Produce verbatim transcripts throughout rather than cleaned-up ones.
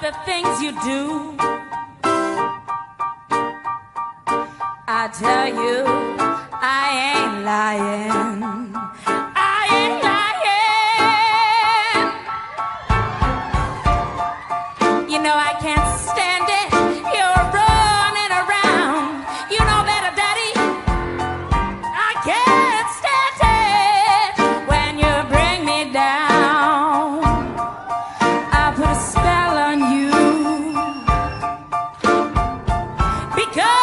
the things you do. I tell you, I ain't lying. I ain't lying. You know I can't stand it. You're running around. You know better, Daddy. I can't stand it when you bring me down. I'll put a spell on you because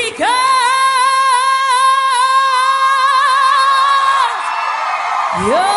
Yo!